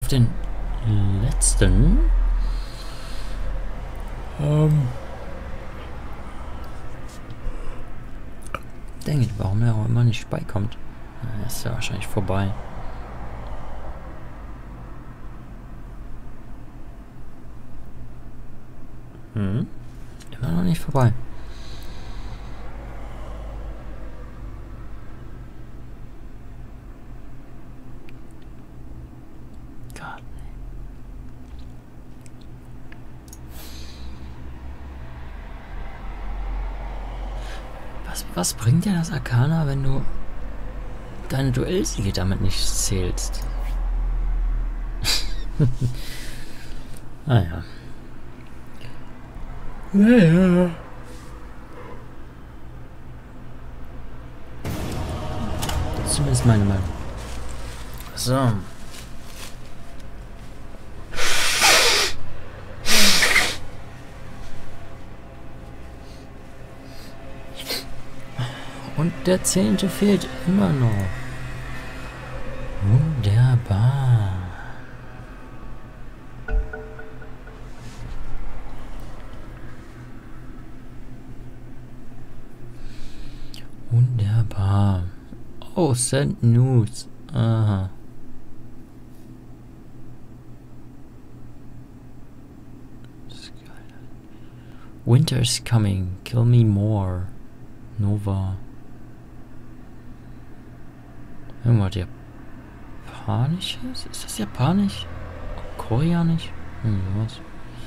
den letzten. Denke ich, warum er auch immer nicht beikommt. Na, ist ja wahrscheinlich vorbei. Immer noch nicht vorbei. Gott. Was bringt dir das Arcana, wenn du deine Duellsiege damit nicht zählst? Naja. Naja. Das ist zumindest meine Meinung. So. Und der 10. fehlt immer noch. Wunderbar. Wunderbar. Oh, Send News. Aha. Winter's coming. Kill me more. Nova. Irgendwas Japanisches? Ist das Japanisch? Koreanisch? Was?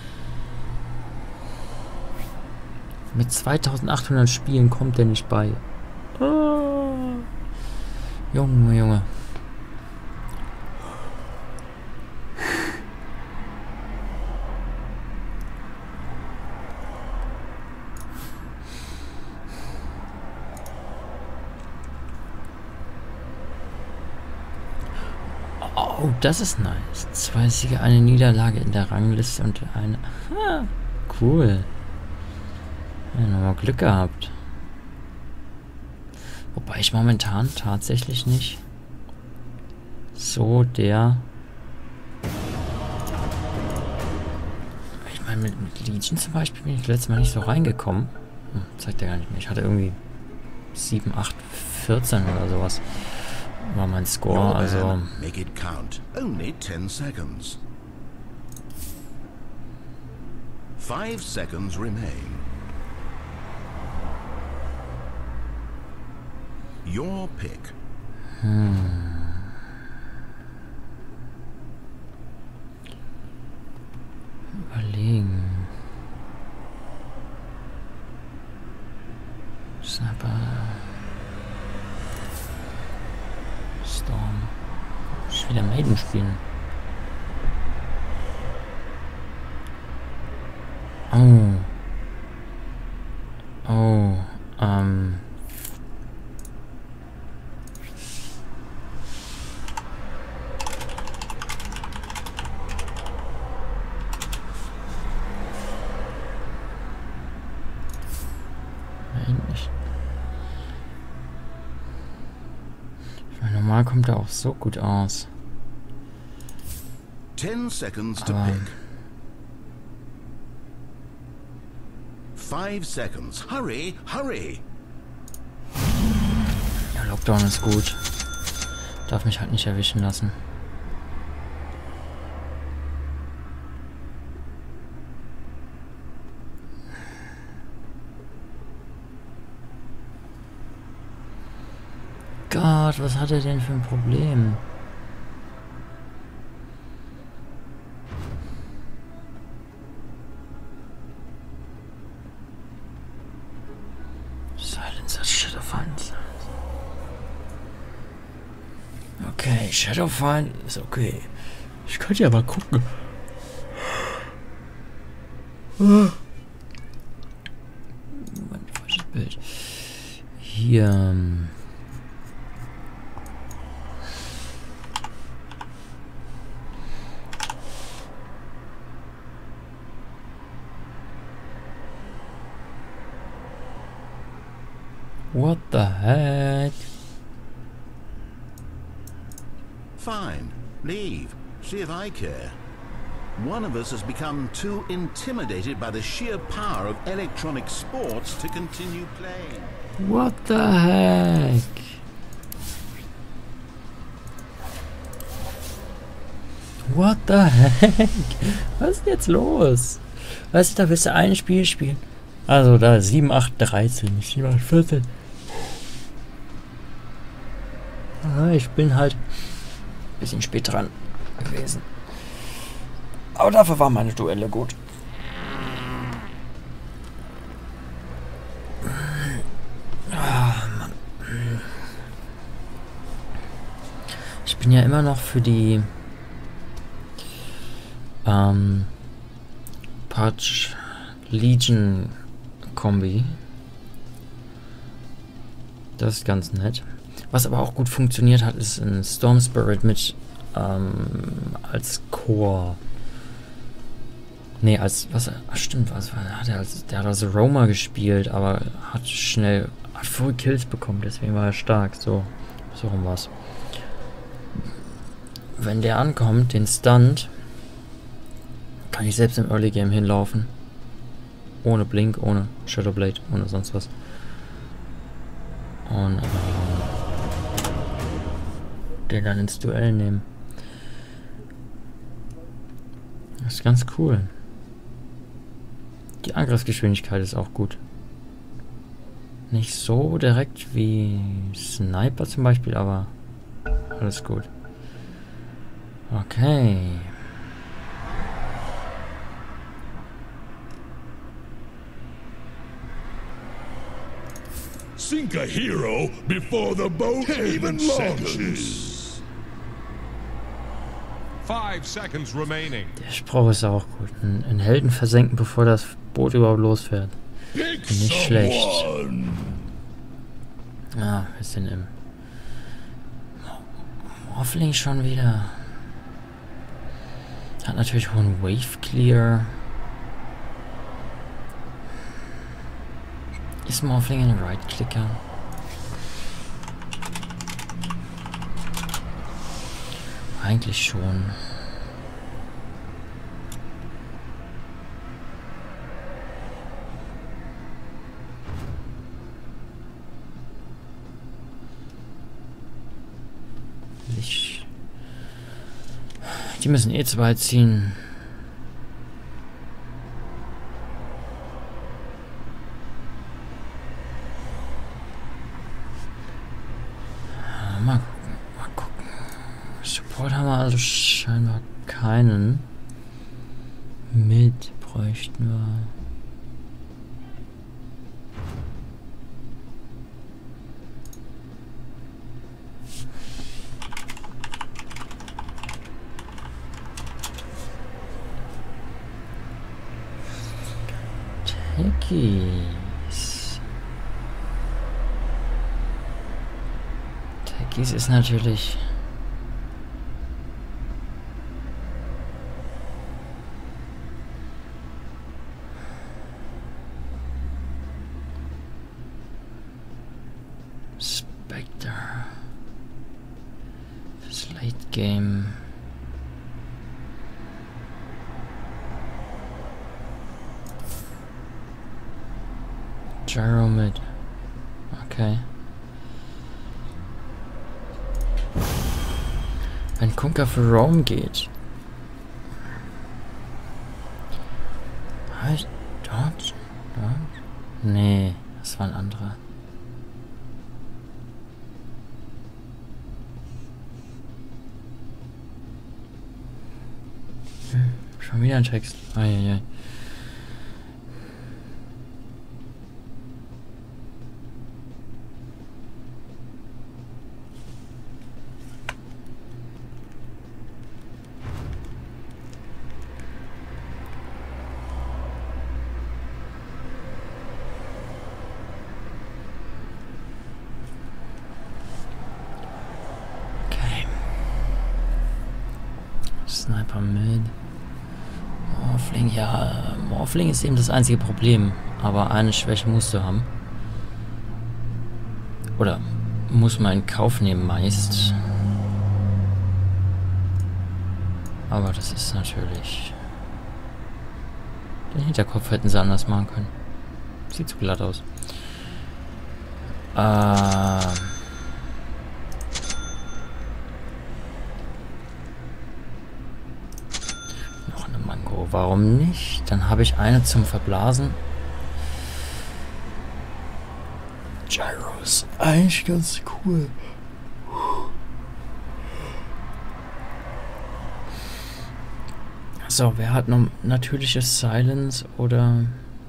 Mit 2800 Spielen kommt der nicht bei. Junge, Junge. Oh, das ist nice. 2 Siege, eine Niederlage in der Rangliste und eine... cool. Ja, nochmal Glück gehabt. Wobei ich momentan tatsächlich nicht so der... Ich meine, mit Legion zum Beispiel bin ich letztes Mal nicht so reingekommen. Zeigt ja gar nicht mehr. Ich hatte irgendwie 7, 8, 14 oder sowas. War mein Score, also... Make it count. Only 10 seconds. 5 seconds remain. Your pick. Überlegen. Sniper. Storm. Ich will wieder Maiden spielen. Oh. Oh. Eigentlich. Normal kommt er auch so gut aus. 10 seconds to pick. 5 seconds. Hurry, hurry. Ja, Lockdown ist gut. Darf mich halt nicht erwischen lassen. Gott, was hat er denn für ein Problem? Silencer Shadowfind. Okay, Shadowfind ist okay. Ich könnte ja mal gucken. Moment, falsches Bild. Hier. What the heck? Fine. Leave. See if I care. One of us has become too intimidated by the sheer power of electronic sports to continue playing. What the heck? What the heck? Was ist jetzt los? Weißt du, da willst du ein Spiel spielen. Also da 7, 8, 13, nicht 7, 8, 14. Ah, ich bin halt ein bisschen spät dran gewesen. Aber dafür waren meine Duelle gut. Ah, Mann. Ich bin ja immer noch für die Patch Legion Kombi. Das ist ganz nett. Was aber auch gut funktioniert hat, ist ein Storm Spirit mit als Core. Nee, als was? Ach, stimmt, was war der? Der hat als Roma gespielt, aber hat voll Kills bekommen, deswegen war er stark. So rum war's. Wenn der ankommt, den Stunt, kann ich selbst im Early Game hinlaufen. Ohne Blink, ohne Shadowblade, ohne sonst was. Und den dann ins Duell nehmen. Das ist ganz cool. Die Angriffsgeschwindigkeit ist auch gut. Nicht so direkt wie Sniper zum Beispiel, aber alles gut. Okay. Sink a hero before the boat even launches. 5 seconds remaining. Der Spruch ist auch gut. Einen Helden versenken, bevor das Boot überhaupt losfährt. Nicht schlecht. Ah, wir sind im Morphling schon wieder. Hat natürlich hohen Wave Clear. Ist Morphling ein Right-Clicker? Eigentlich schon. Die müssen eh 2 ziehen. Mal gucken. Support haben wir also scheinbar keinen. Mit bräuchten wir. Techies. Techies ist natürlich Spectre fürs Late Game. Gyro mit. Okay. Wenn Kunker für Rome geht. Halt, dort? Nee, das war ein anderer. Schon wieder ein Text. Eieiei. Sniper mit. Morphling, ja. Morphling ist eben das einzige Problem. Aber eine Schwäche musst du haben. Oder muss man in Kauf nehmen meist. Aber das ist natürlich... Den Hinterkopf hätten sie anders machen können. Sieht zu glatt aus. Noch eine Mango. Warum nicht? Dann habe ich eine zum Verblasen. Gyros. Eigentlich ganz cool. So, wer hat noch natürliches Silence oder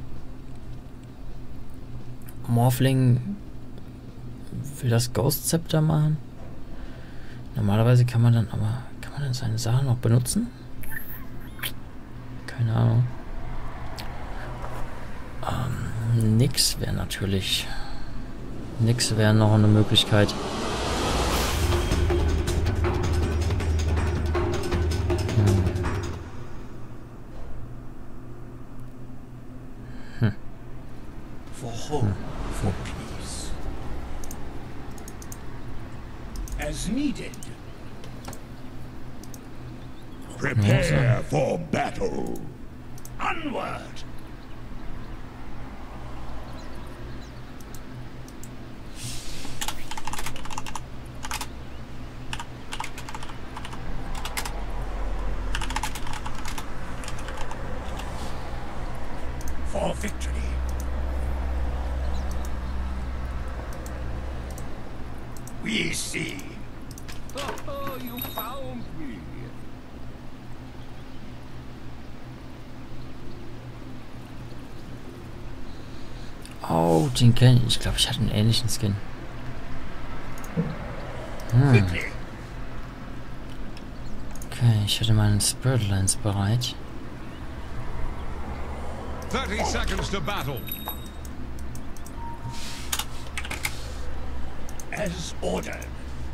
Morphling will das Ghost Scepter machen? Normalerweise kann man dann seine Sachen noch benutzen? Keine Ahnung. Nix wäre natürlich. Nix wäre noch eine Möglichkeit. For home, for peace. As needed. Prepare for battle. Onward. For victory. We see. Oh, you found me. Oh, den kenne ich. Ich glaube, ich hatte einen ähnlichen Skin. Okay, ich hatte meinen Spirit Lines bereit. 30 seconds to battle. As ordered.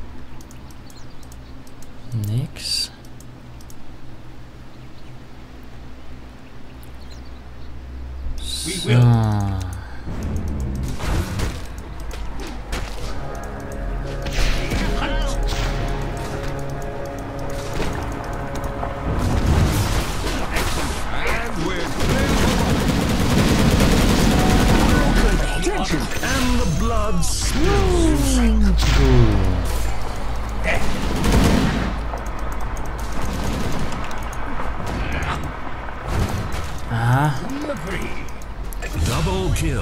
Nix. So. And the blood Ah. double kill.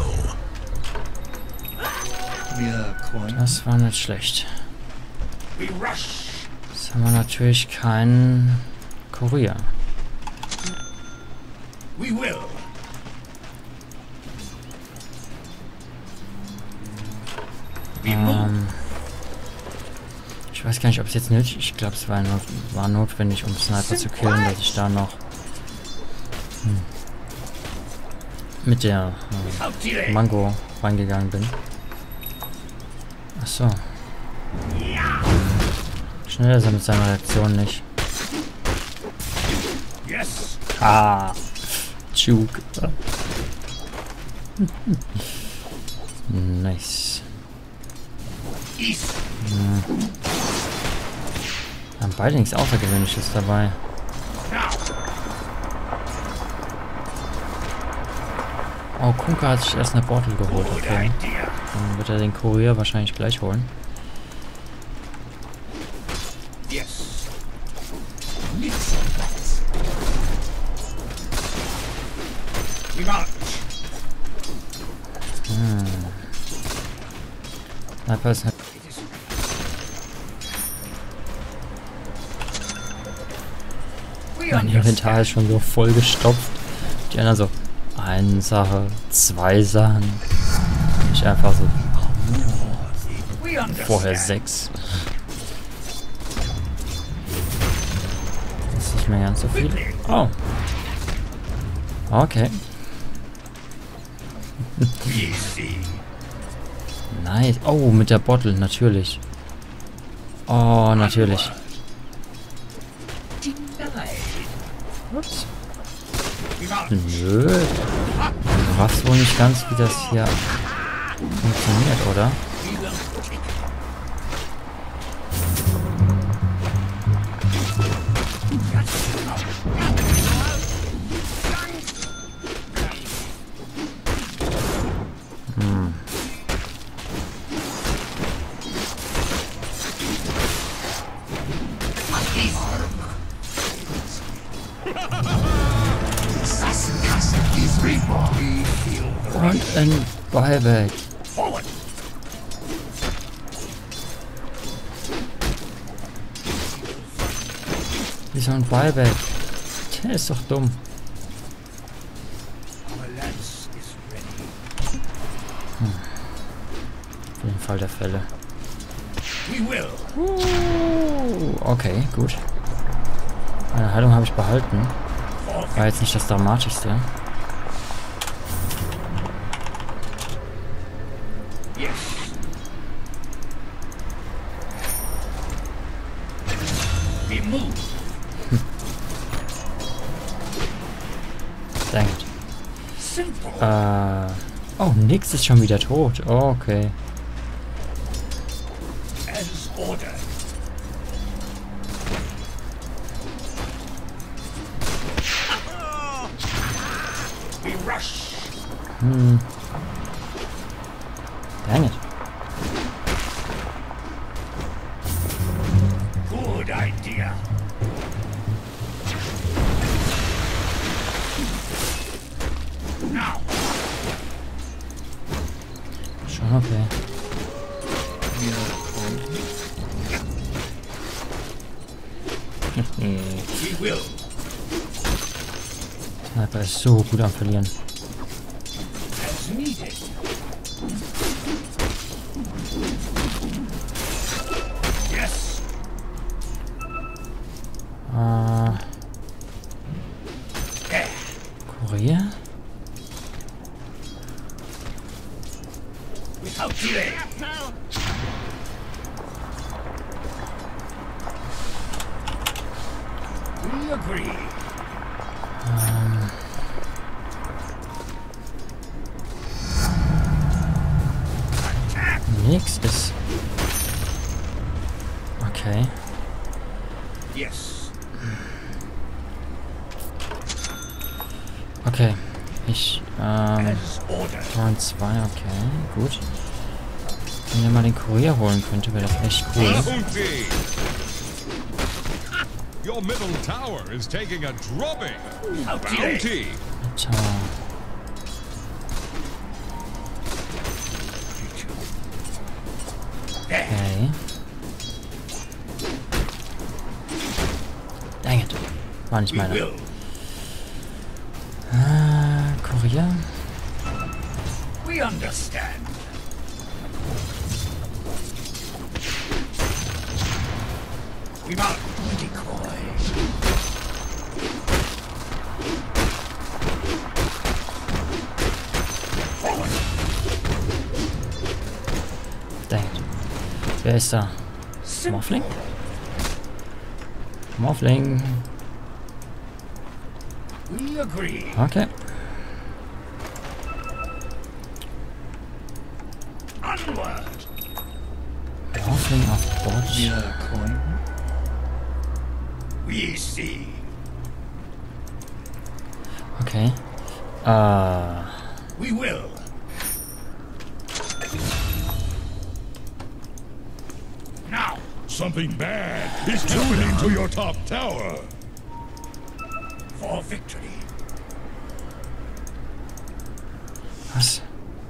Das war nicht schlecht. We rush. Jetzt haben wir natürlich keinen Kurier. We will. Ich weiß gar nicht, ob es jetzt nötig ist. Ich glaube, es war notwendig, um Sniper zu killen, dass ich da noch mit der Mango reingegangen bin. Achso. Schneller ist er mit seiner Reaktion nicht. Yes. Ah. Juke. Nice. Haben beide nichts Außergewöhnliches dabei. Oh, Kunka hat sich erst eine Bottle geholt, okay. Dann wird er den Kurier wahrscheinlich gleich holen. Yes. We march. Sniper ist halt. Mein Inventar ist schon so voll gestopft. Die anderen so, eine Sache, zwei Sachen. Ich einfach so, vorher 6. Das ist nicht mehr ganz so viel. Oh. Okay. Nice. Oh, mit der Bottle, natürlich. Oh, natürlich. Ups. Nö. Du weißt wohl nicht ganz, wie das hier funktioniert, oder? Und ein Buyback. Wieso ein Buyback? Der ist doch dumm. Auf jeden Fall der Fälle. Okay, gut. Meine Heilung habe ich behalten. War jetzt nicht das Dramatischste. Dang it. Oh, nix ist schon wieder tot. Oh, okay. Dang it. Good idea. Now. Schon okay. We will. Sniper ist so gut am Verlieren. As needed. Yes. Kurier? Without delay. We agree. Nix ist... Okay. Yes. Okay. Ich, As ordered. waren 2, okay. Gut. Wenn ihr mal den Kurier holen könnte, wäre das echt cool. Bounty! Your middle tower is taking a drubbing. Without delay. Bounty! Tower. Okay. Dang it. War nicht We meine. will. Kurier? We understand. We mount decoy. Forward. Dang it. Wer ist da? Morphling? Morphling. We agree. Okay. Onward. Morphling auf Bord. Coin. We see. Okay. We will. Now. Something bad is happening to your top tower. For victory. Was?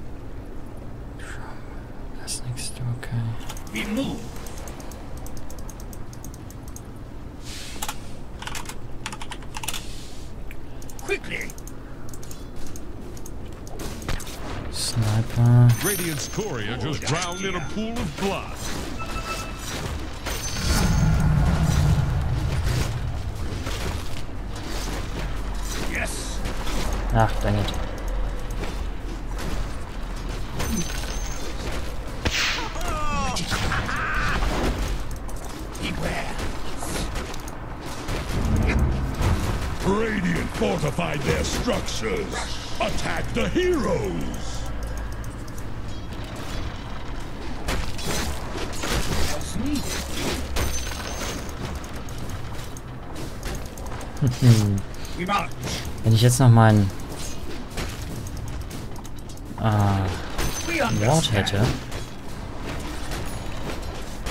Das nächste, okay. We move. Quickly. Sniper. Radiant's courier just drowned in a pool of blood. Yes. Ach, dang it. Beware. Radiant fortified their structures. Attack the heroes. As needed. We mount. Wenn ich jetzt noch meinen We Ward understand. hätte,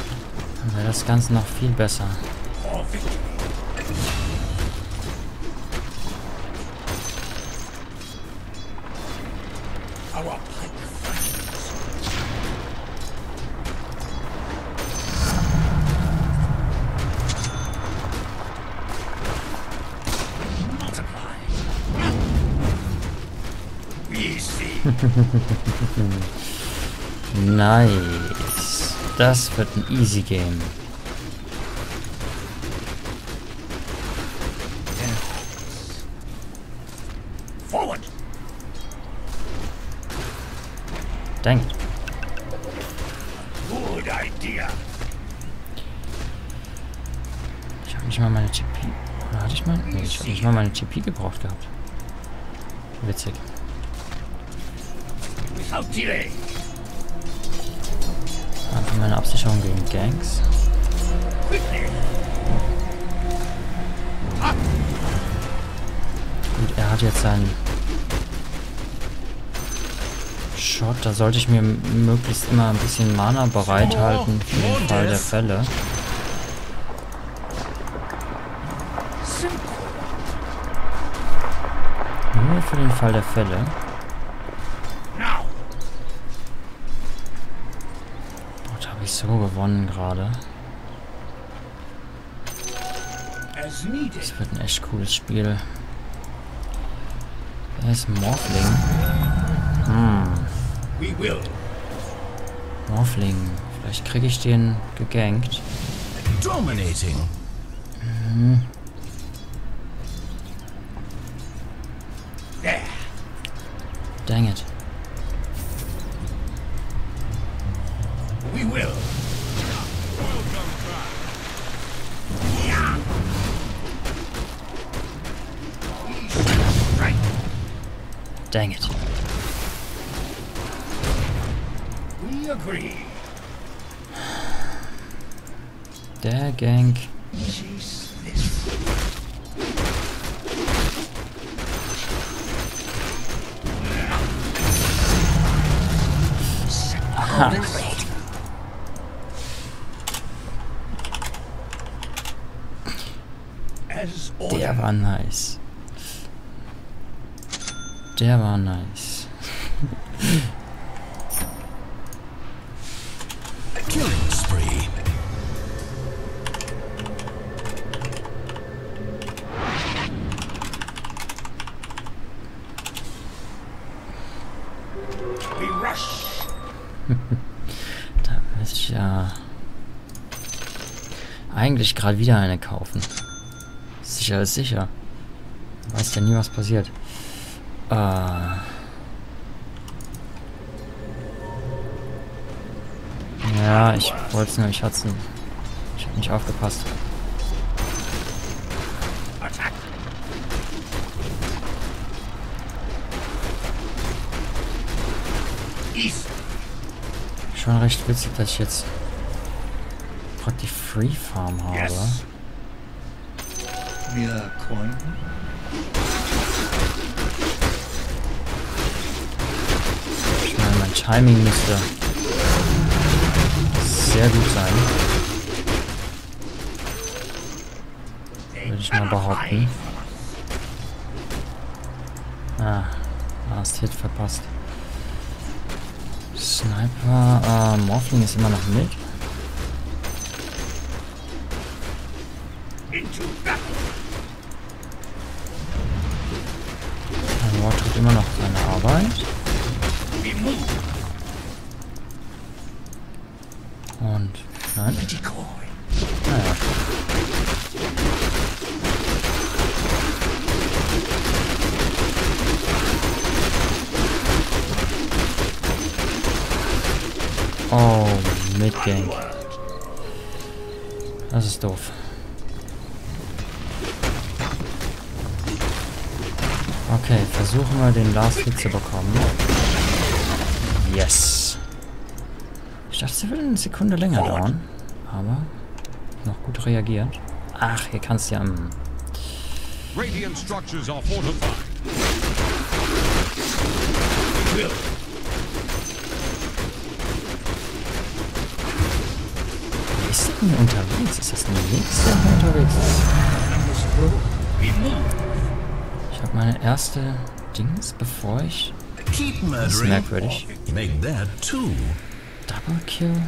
dann wäre das Ganze noch viel besser. For victory. Our pike friends. Multiply. We see. Nice. Das wird ein Easy Game. Forward. Dang it. Good idea. Ich habe nicht mal meine TP. Oder hatte ich mal? Nee, ich habe nicht mal meine TP gebraucht gehabt. Witzig. Without delay. Einfach meine Absicherung gegen Ganks. Quickly. Gut, er hat jetzt seinen Shot. Da sollte ich mir möglichst immer ein bisschen Mana bereithalten für den Fall der Fälle. Nur für den Fall der Fälle. Now. Dort habe ich so gewonnen gerade. As needed. Das wird ein echt cooles Spiel. Wer ist Morphling? We will. Morphling. Vielleicht kriege ich den gegankt. Dominating. There. Dang it. We will. Right. Dang it. We agree. Der Gank. Chase this. As ordered. Der war nice. Der war nice. Killing spree. We rush. Da müsste ich ja eigentlich gerade wieder eine kaufen. Sicher ist sicher. Weiß ja nie, was passiert. Ja, ich wollte es nur, ich habe nicht aufgepasst. Attack. East. Schon recht witzig, dass ich jetzt praktisch Free Farm habe. Yes. Wir coin. Ich meine, mein Timing müsste sehr gut sein. Würde ich mal behaupten. Last Hit verpasst. Sniper, Morphling ist immer noch mit. Into battle. War tut immer noch seine Arbeit. We move. Und nein. Decoy. Naja. Oh, mit Gank. Das ist doof. Okay, versuchen wir den Last Hit zu bekommen. Yes. Ich dachte, es würde eine Sekunde länger dauern. Aber noch gut reagiert. Ach, hier kannst du ja am... Radiant structures are fortified. Will. Wer ist denn hier unterwegs? Ist das ein Links, der hier unterwegs ist? We move. Ich habe meine erste Dings, bevor ich Keep Das ist murdering. merkwürdig. Make that two. Double Kill?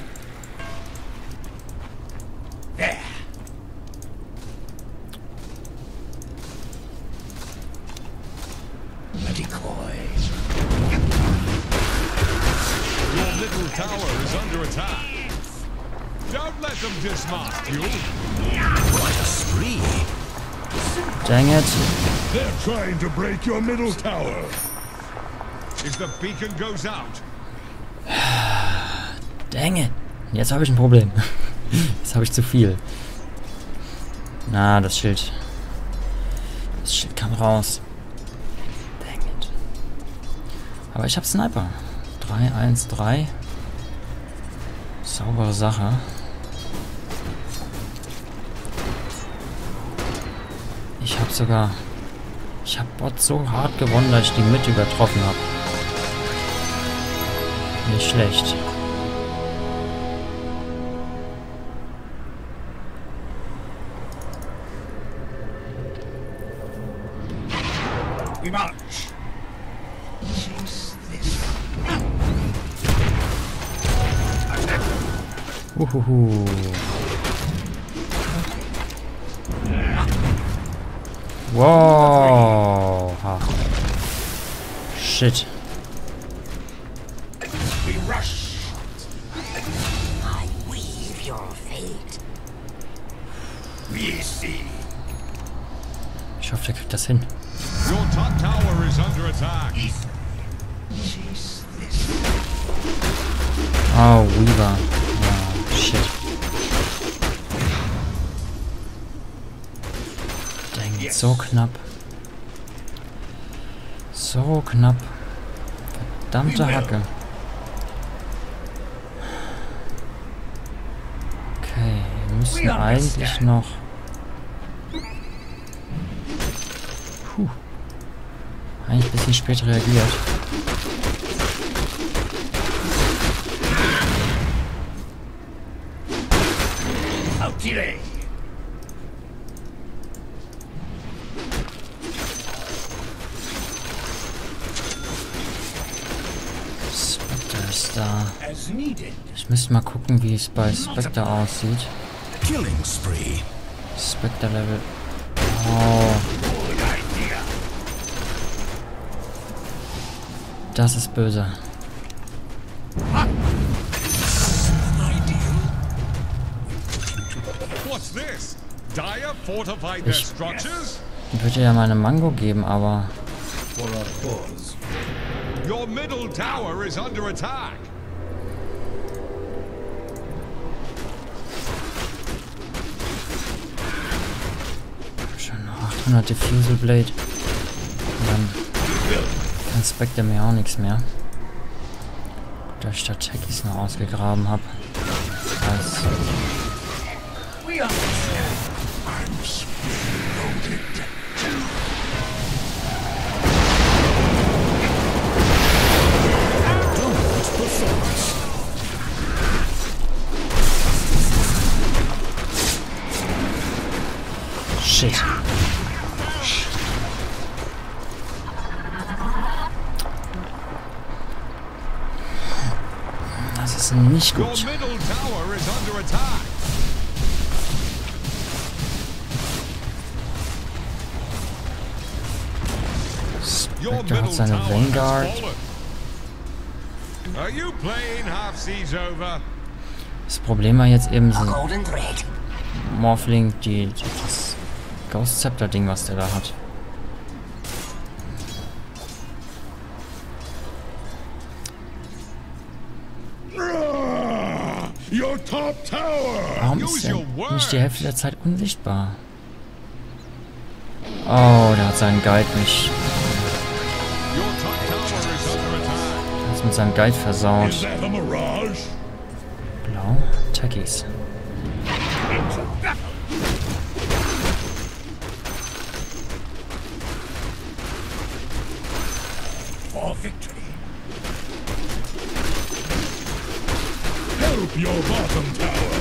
There. A decoy. Your middle tower is under attack. Don't let them dismask you. What a spree. Dang it. They're trying to break your middle tower. If the beacon goes out, Dang it. Jetzt habe ich ein Problem. Jetzt habe ich zu viel. Na, das Schild. Das Schild kam raus. Dang it. Aber ich habe Sniper. 3-1-3. Saubere Sache. Ich habe sogar... Ich habe Bot so hart gewonnen, dass ich die mit übertroffen habe. Nicht schlecht. We march. Chase this. Uhuhu. Wow. Ha. Shit. We rush. I weave your fate. We see. Ich hoffe, der kriegt das hin. your top tower is under attack. Chase this. Oh, Weaver. Oh, shit. Dang it, so knapp. So knapp. Verdammte Hacke. Okay, wir müssen eigentlich noch... Puh. Eigentlich ein bisschen spät reagiert. Out delay. Spectre ist da. As needed. Ich müsste mal gucken, wie es bei Spectre aussieht. Killing spree. Spectre Level. Oh, Good idea. das ist böse. What's this? Dire fortified their structures? Ich würde ja meine Mango geben, aber For our cause. Your middle tower is under attack. schon noch 800 Diffusal Blade. Und dann kann Spectre mir auch nichts mehr. Da ich da Techies noch ausgegraben habe. Als We understand. Arms loaded. Dominant performance. Shit. Das ist nicht Your gut. middle tower is under attack. Your Spectre middle hat seine tower Vanguard. has fallen. Are you playing half seas over? Das Problem war jetzt eben so Golden thread. Morphling, das Ghost Scepter Ding, was der da hat. Your top tower! Warum ist der nicht die Hälfte der Zeit unsichtbar? Oh, der hat seinen Guide nicht. Your top tower is under attack. Der hat mit seinem Guide versaut. Is that a mirage? Blau, Techies. Into battle. For victory. Help your bottom tower!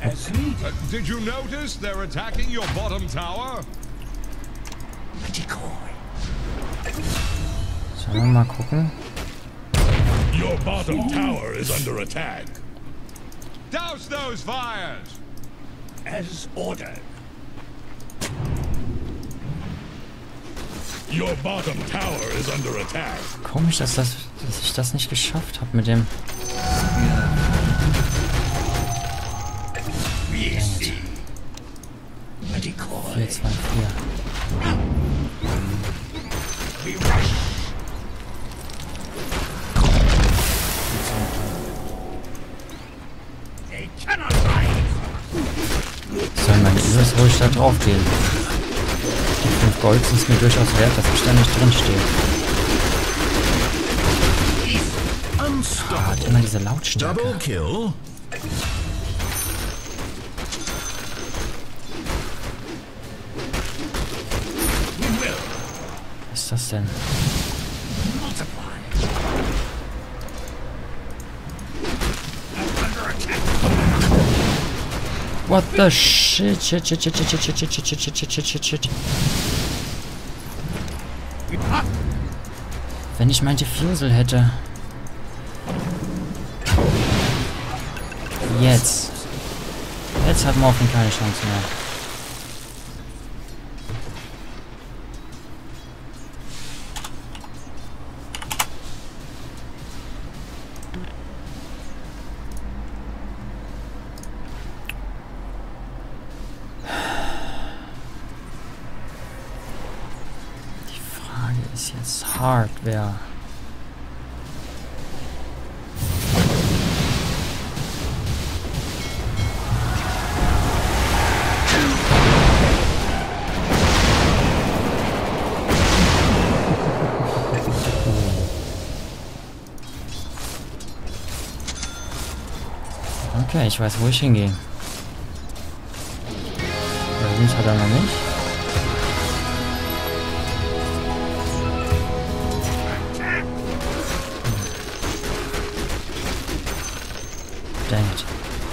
As needed. Did you notice they're attacking your bottom tower? Sollen wir mal gucken? Your bottom tower is under attack. Douse those fires! As ordered. Your bottom tower is under attack. Komisch, dass ich das nicht geschafft habe mit dem... We see. Decoy. 4, 2, 4. We rush. They cannot hide. Soll meine Übers ruhig da drauf gehen. Die 5 Gold sind es mir durchaus wert, dass ich da nicht drin stehe. Ah, hat immer diese Lautstärke. Double kill. We will Was ist das denn? multiply. Under attack. What the shit? Shit. We pop. Wenn ich mein Diffusal hätte. Jetzt. Jetzt hat Morphin keine Chance mehr. Die Frage ist jetzt Hardware. Okay, ich weiß, wo ich hingehe. Links hat er noch nicht. Dang it.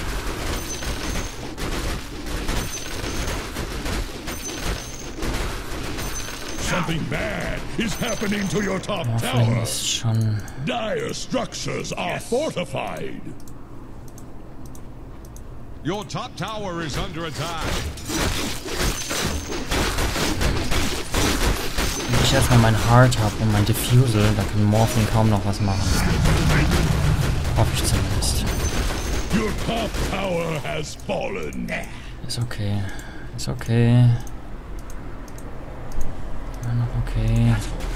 Something bad is happening to your top Morphin tower. ist schon... Dire structures are fortified. Your top tower is under attack. Wenn ich erstmal mein Heart habe und mein Diffusal, dann kann Morphin kaum noch was machen. Hoffe ich zumindest. Your top tower has fallen. Ist okay. Ist okay. Immer noch okay.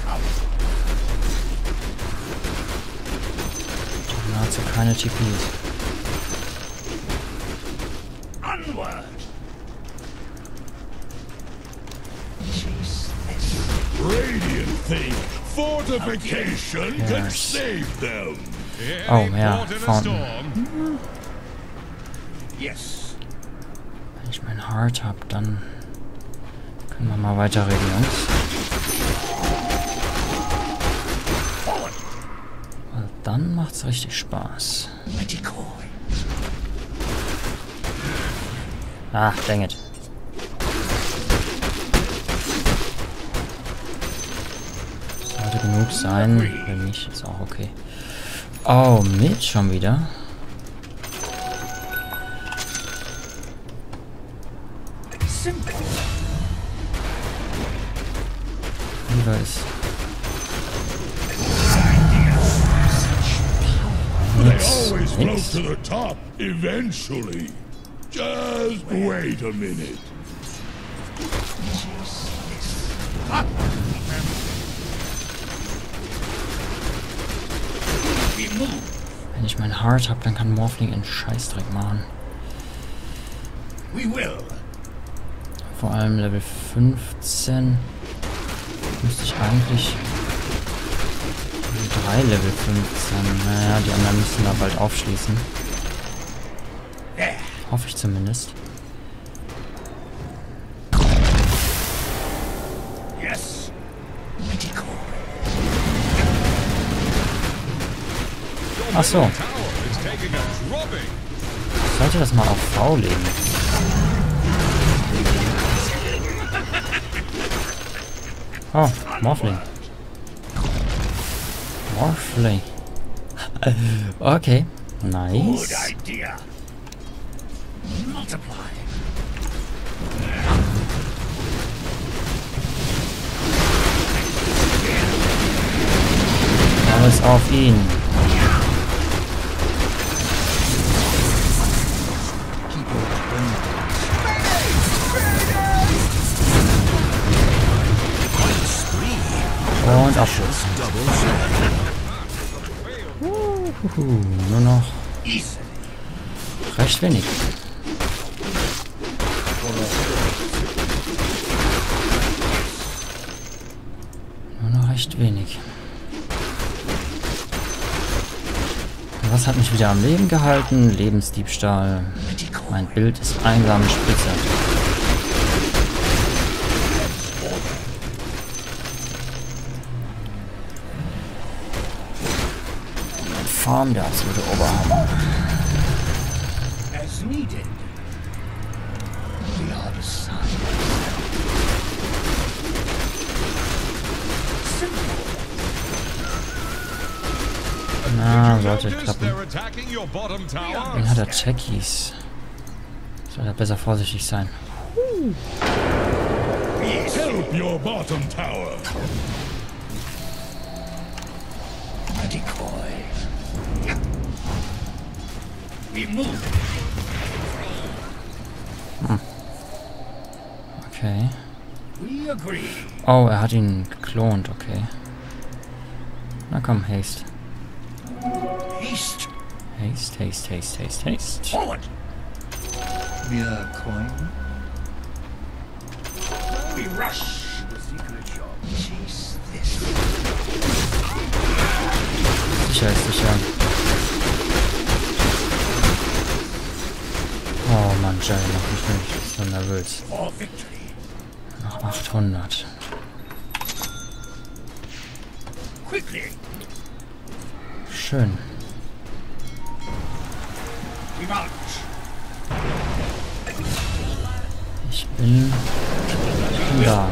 Nahezu keine TPs. Onward. Radiant think fortification can Yes. save them. Oh, Any ja, port in a Fountain. storm. Yes. Wenn ich mein Heart habe, dann können wir mal weiterreden, Jungs. Weil dann macht's richtig Spaß. Ach, dang it. Sollte genug sein. Wenn nicht, ist auch okay. Oh, mit schon wieder. Simple. Lieber ist They nix. always float Nix. to the top eventually. Just wait a minute. We move. Wenn ich mein Heart habe, dann kann Morphling einen Scheißdreck machen. We will. Vor allem Level 15 müsste ich eigentlich 3 Level 15. Naja, die anderen müssen da bald aufschließen. Hoffe ich zumindest. Yes. Ach so. Tower is taking a drubbing. Seid sollte das mal auf V legen. Oh, Morphling. Morphling. Okay, nice. Good idea. Multiply. Alles auf ihn. Und Abschluss. Nur noch recht wenig. Nur noch recht wenig. Und was hat mich wieder am Leben gehalten? Lebensdiebstahl. Mein Bild ist einsame Spitze. Farm, der absolute Oberhammer. As needed. We are the sun. Na, sollte klappen. They're attacking your bottom tower. Den hat er Checkies. Soll er besser vorsichtig sein. Help your bottom tower. A decoy. We move. Okay. We agree. Oh, er hat ihn geklont, okay. Na komm, Haste. Haste. Haste, Haste, Haste, Haste, Haste. Forward. Mere coin. We rush. The secret shop. Chase this. Sicher ist sicher. Oh Mann, Jerry, mach mich nicht so nervös. For victory. Noch 800. Quickly. Schön. We march. Ich bin da.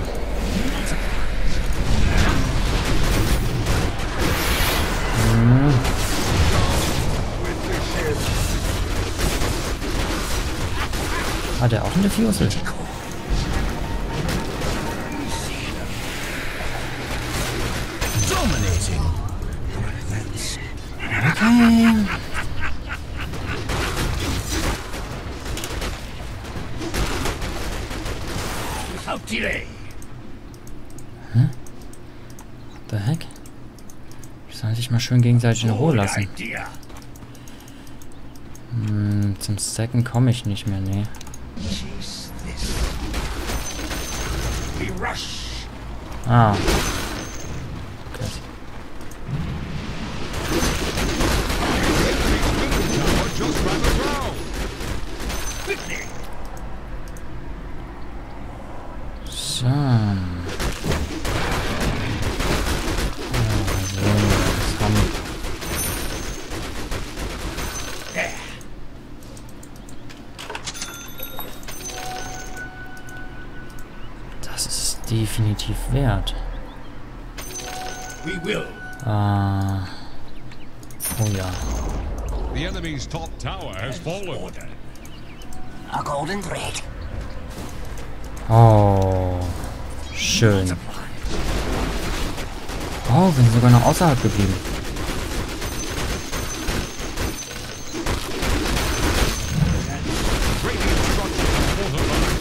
Hat er auch eine Diffusel? Okay. Without delay. The heck? Die sollen sich mal schön gegenseitig in Ruhe Good lassen. idea. Zum Stacken komme ich nicht mehr, nee. Chase this. We rush. Ah. Okay. Tower just ran aground. Quickly. So. Also, das haben There. das ist definitiv wert. We will. Oh ja. The enemy's top tower has fallen. Order. A golden thread. Oh. Schön. Oh, wir sind sogar noch außerhalb geblieben. Radiant structures fortified.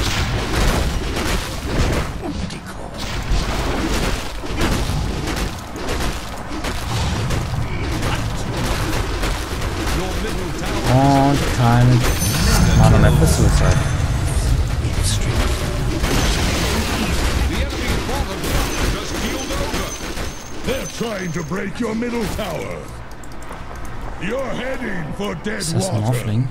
Your middle tower Und kein Mana mehr für Suicide. The enemy's bottom tower just keeled over. They're trying to break your middle tower. You're heading for dead Ist das ein water. Morphling?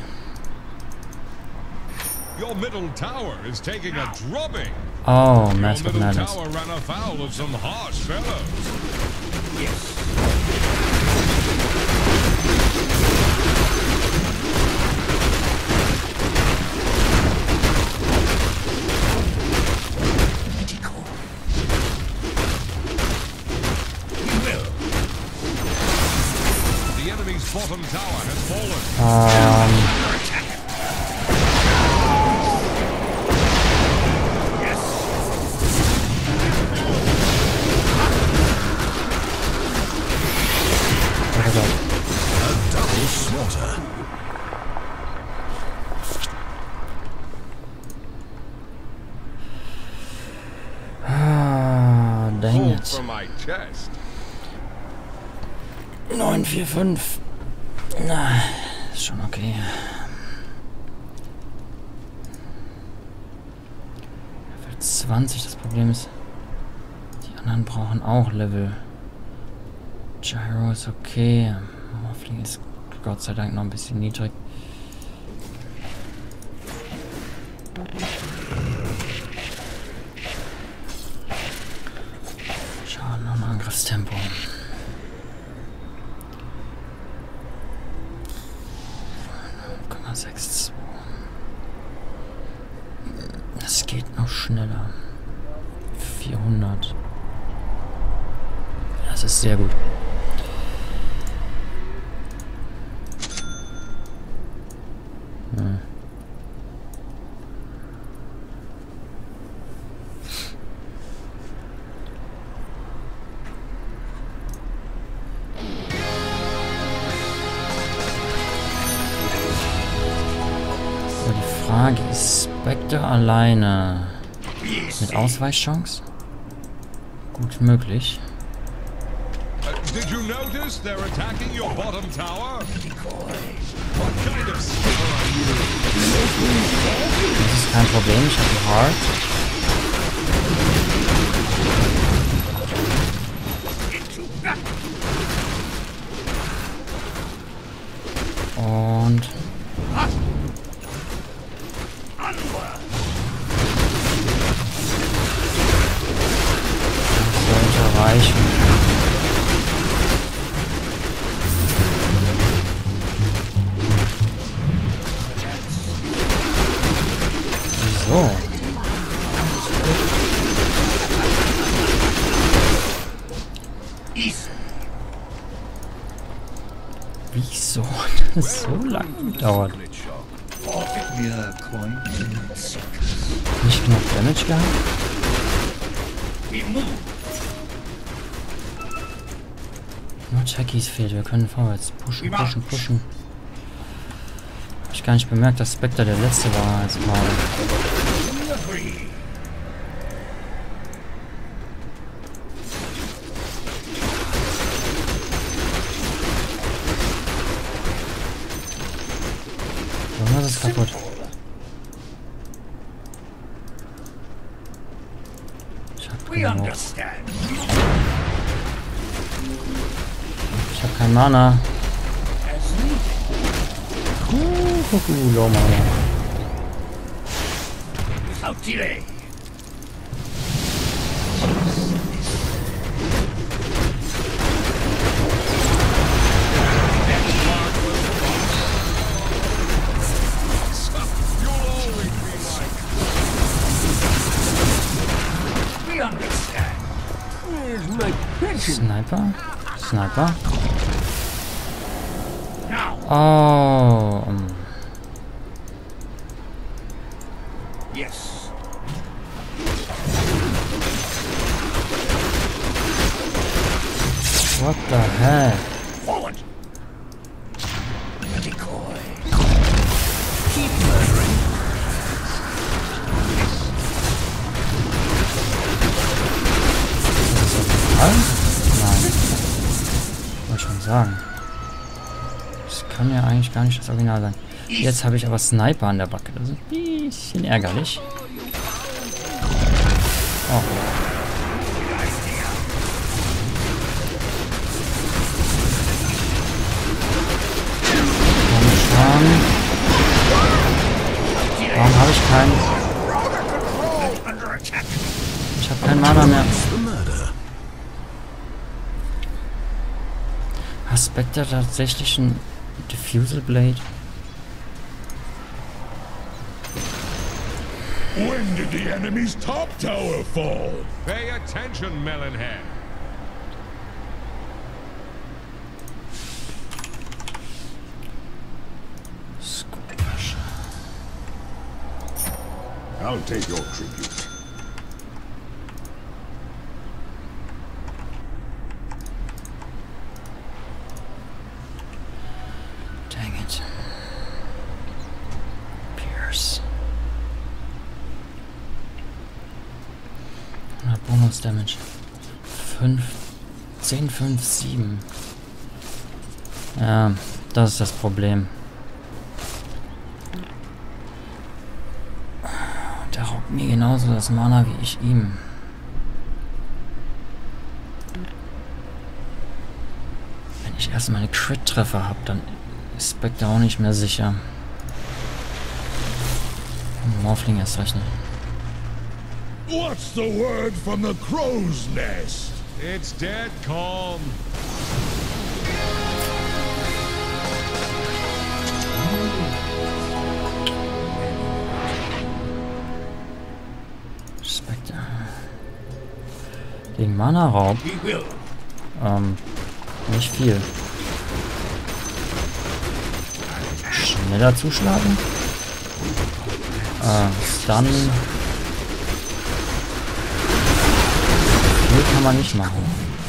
Your middle tower is taking a drubbing. Oh, Your Mask of middle Madness. tower ran afoul of some harsh fellows. nett. for my chest. 945. Na, ist schon okay. Level 20, das Problem ist, die anderen brauchen auch Level. Gyro ist okay. Morphling ist Gott sei Dank noch ein bisschen niedrig. Schaden und Angriffstempo. Das geht noch schneller. 400. Das ist sehr gut. Die Frage ist, Spectre alleine mit Ausweichchance? Gut möglich. Did you notice they're attacking your bottom tower? What kind of skipper are you? Das ist kein Problem, ich habe Hard. Und reichen. Wieso? Wieso hat das so lange gedauert? Nicht genug Damage gehabt? Nur Jackies fehlt, wir können vorwärts pushen. Hab ich gar nicht bemerkt, dass Spectre der letzte war als gerade. Irgendwas ist kaputt. Ich hab kein Mana. Low Mana. Sniper? Oh. Yes. What the heck? Forward. Decoy. Keep murdering. Nein. Wollte schon sagen. Das kann ja eigentlich gar nicht das Original sein. Jetzt habe ich aber Sniper an der Backe. Das ist ein bisschen ärgerlich. Oh. Komm schon. Warum habe ich keinen... Ich habe keinen Mana mehr. Hat Spectre tatsächlich ein Diffusal Blade? When did the enemy's top tower fall? Pay attention, Melonhead. Squash. I'll take your tribute. Dang it. Pierce. 100 Bonus Damage. 10, 5, 7. Ja, das ist das Problem. Der raubt mir genauso das Mana wie ich ihm. Wenn ich erstmal eine Crit-Treffer habe, dann ist Spectre auch nicht mehr sicher. Morphling erst recht nicht. What's the word from the crow's nest? It's dead calm. Spectre. Gegen Mana-Raub. Nicht viel. Schneller zuschlagen. Stun. Viel kann man nicht machen.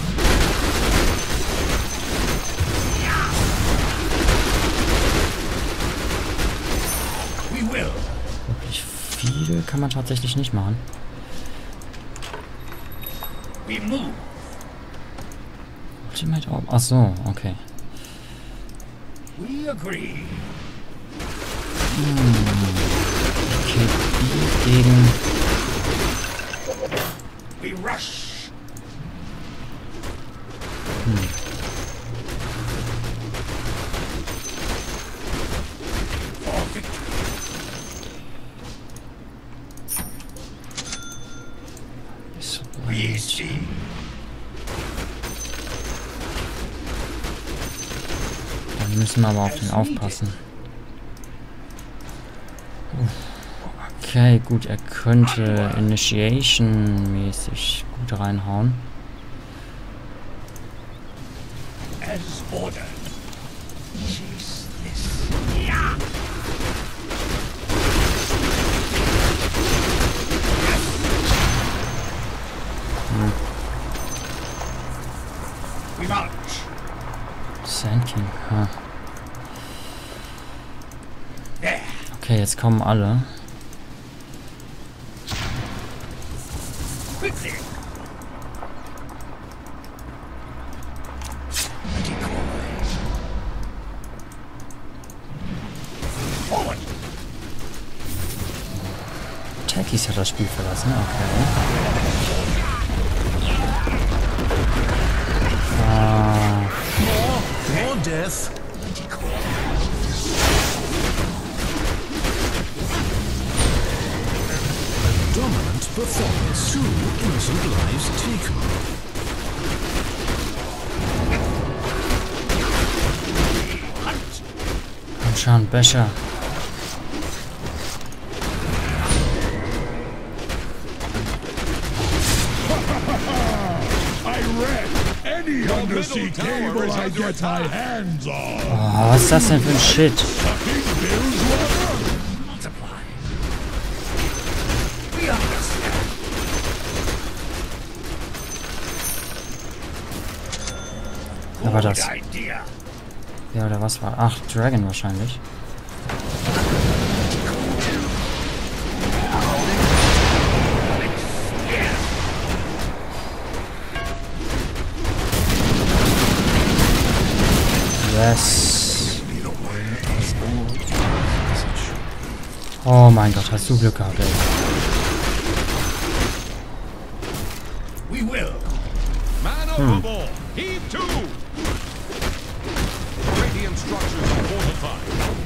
Wirklich viel kann man tatsächlich nicht machen. Ultimate Orb. Ach so, okay. Okay, gegen... Dann müssen wir aber auf den aufpassen. Okay, gut, er könnte Initiation-mäßig gut reinhauen. Sand King, ha. Okay, jetzt kommen alle. Takis hat das Spiel verlassen, okay. More death. Dominant performance. 2 innocent lives taken. Komm schon, Becher. Any undersea cable I get my hands on. Oh, was ist das denn für ein Shit? Wer war das? Ja, oder was war? Ach, Dragon wahrscheinlich. Yes. Oh mein Gott, hast du Glück gehabt, ey. Man overboard. Heave to. Radiant structures are fortified.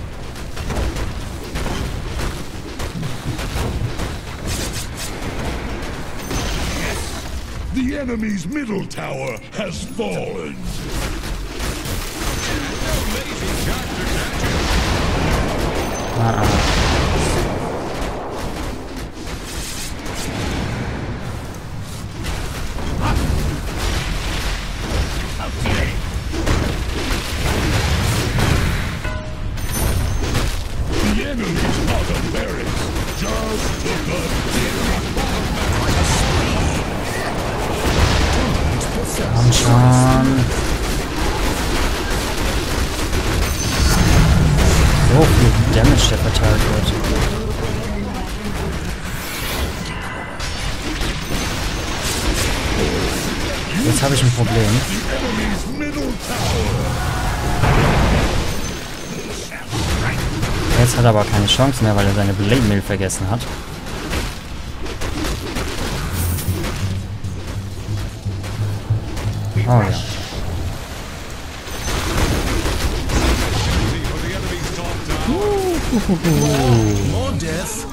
The enemy's middle tower has fallen. The enemy's bottom barracks just took a dip. Komm schon. So viel Damage, der verteilt wird. Jetzt jetzt habe ich ein Problem. Enemy's middle tower. Jetzt hat er aber keine Chance mehr, weil er seine Blade Mail vergessen hat. Oh ja. More death.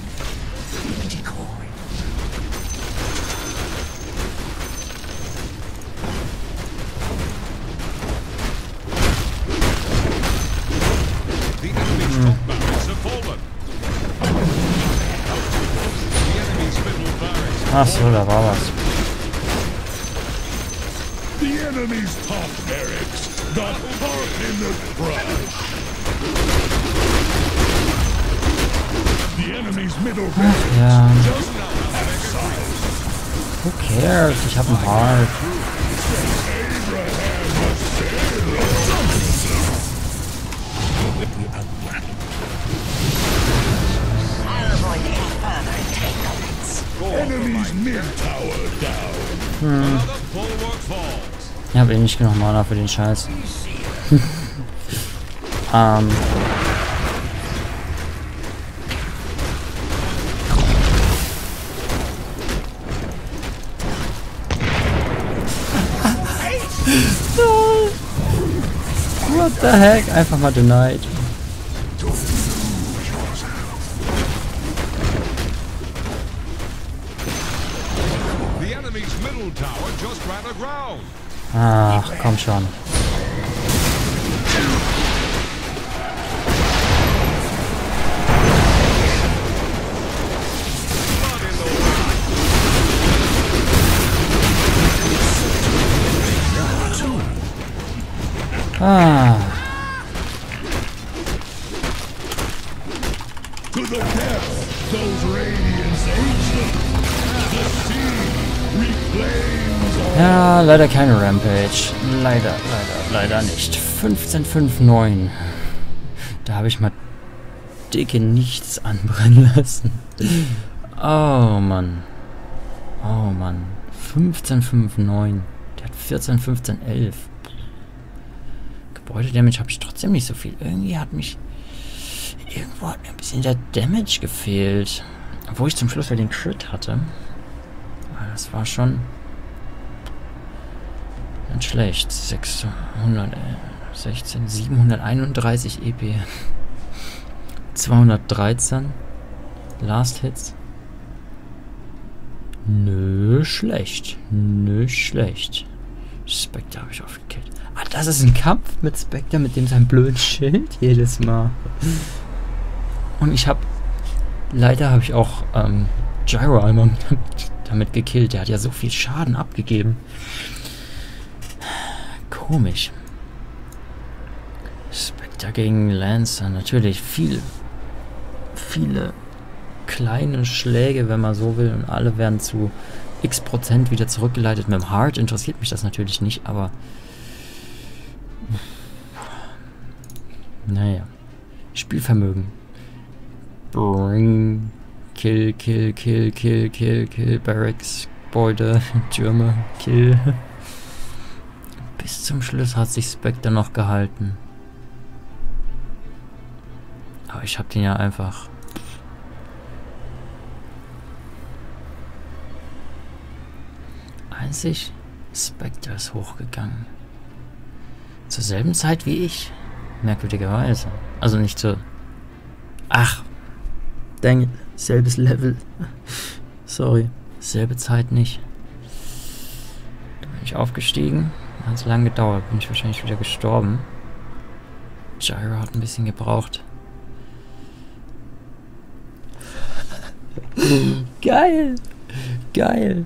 The enemy's top barracks have fallen. The enemy's middle barracks. Ach so, da war was. The enemy's top barracks got caught in the crush. The enemy's middle barracks Ja, just who cares? Ich habe einen Heart. I'll avoid any further entanglements. enemy's mid tower down. Another bulwark falls. Ich habe eh nicht genug Mana für den Scheiß. What the heck? Einfach mal denied. The enemy's middle tower just ran aground. Ach, komm schon. Blood in the water. Ah, To the depth, those radiants ancient. The sea reclaims all. ja, leider keine Rampage. Leider nicht. 15,59. Da habe ich mal dicke nichts anbrennen lassen. Oh Mann. Oh Mann. 15,59. Der hat 14, 15, 11. Gebäude-Damage habe ich trotzdem nicht so viel. Irgendwo hat mir ein bisschen der Damage gefehlt. Obwohl ich zum Schluss ja den Crit hatte. Aber das war schon nicht schlecht. 616, 731 EP. 213 Last Hits. Nö, schlecht. Nö, schlecht. Spectre habe ich aufgekillt. Ah, das ist ein Kampf mit Spectre, mit dem sein blöden Schild jedes Mal. Und leider habe ich auch Gyro einmal damit gekillt. Der hat ja so viel Schaden abgegeben. Komisch. Spectre gegen Lancer. Natürlich viele kleine Schläge, wenn man so will. Und alle werden zu x% wieder zurückgeleitet. Mit dem Heart interessiert mich das natürlich nicht, aber naja. Spielvermögen. Bring. Kill. Barracks. Gebäude. Türme. Kill. Bis zum Schluss hat sich Spectre noch gehalten. Aber ich hab den ja einfach. Einzig Spectre ist hochgegangen. Zur selben Zeit wie ich. Merkwürdigerweise. Also nicht so. Ach. Dang it. Selbes Level. Sorry. Selbe Zeit nicht. Da bin ich aufgestiegen. Hat es lang gedauert. Bin ich wahrscheinlich wieder gestorben. Gyro hat ein bisschen gebraucht. Geil. Geil.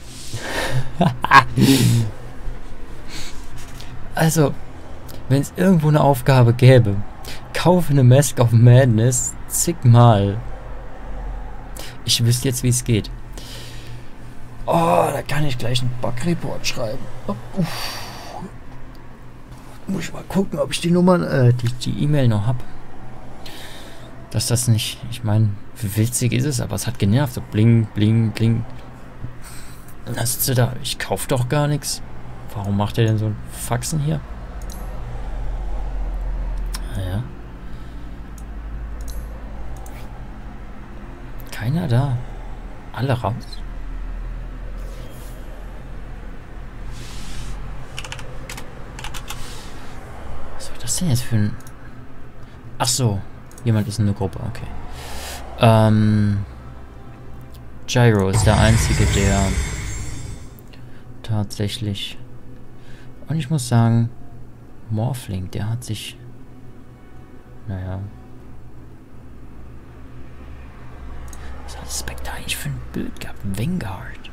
Also, wenn es irgendwo eine Aufgabe gäbe, kaufe eine Mask of Madness zigmal. Ich wüsste jetzt, wie es geht. Oh, da kann ich gleich einen Bug-Report schreiben. Oh, muss ich mal gucken, ob ich die Nummern, die E-Mail noch habe. Dass das nicht, ich meine, witzig ist es, aber es hat genervt. So bling, bling, bling. Dann hast du da, ich kauf doch gar nichts. Warum macht er denn so ein Faxen hier? Naja. Keiner da. Alle raus. Was war das denn jetzt für ein... Ach so. Jemand ist in der Gruppe, okay. Gyro ist der Einzige, der tatsächlich... Und ich muss sagen, Morphling, der hat sich... Naja... Was hat Spectre eigentlich für ein Bild gehabt? Vanguard.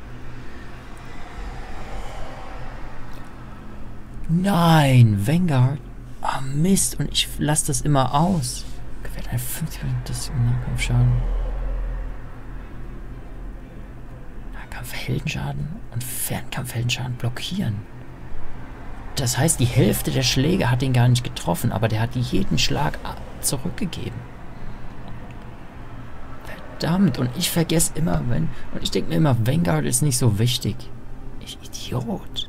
Nein, Vanguard. Ah, Mist. Und ich lasse das immer aus. Gewährt ein 50% des Nahkampfschaden. Nahkampfheldenschaden und Fernkampfheldenschaden blockieren. Das heißt, die Hälfte der Schläge hat ihn gar nicht getroffen, aber der hat jeden Schlag zurückgegeben. Verdammt, und ich vergesse immer, und ich denke mir immer, Vanguard ist nicht so wichtig. Ich Idiot.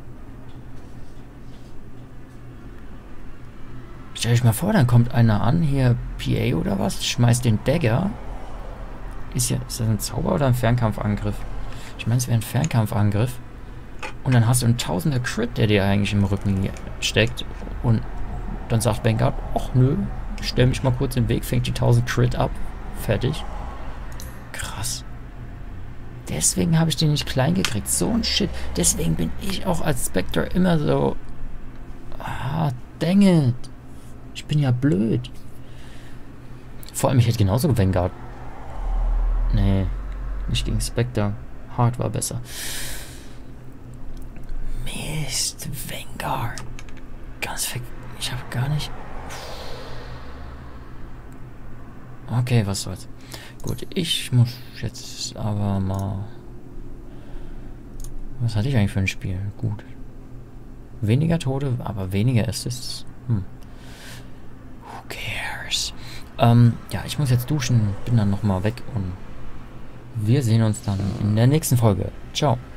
Stell dich mal vor, dann kommt einer an, hier PA oder was, schmeißt den Dagger. Ist das ein Zauber oder ein Fernkampfangriff? Ich meine, es wäre ein Fernkampfangriff. Und dann hast du einen Tausender Crit, der dir eigentlich im Rücken steckt. Und dann sagt Vanguard, ach nö, ich stell mich mal kurz im Weg, fängt die 1000 Crit ab. Fertig. Krass. Deswegen habe ich den nicht klein gekriegt. So ein Shit. Deswegen bin ich auch als Spectre immer so... Ah, dang it. Ich bin ja blöd. Vor allem, ich hätte genauso Vanguard. Nee, nicht gegen Spectre. Hard war besser. Mist, Vanguard. Ganz weg. Ich habe gar nicht... Okay, was soll's. Gut, ich muss jetzt aber mal... Was hatte ich eigentlich für ein Spiel? Gut. Weniger Tode, aber weniger Assists. Who cares? Ja, ich muss jetzt duschen, bin dann nochmal weg und wir sehen uns dann in der nächsten Folge. Ciao.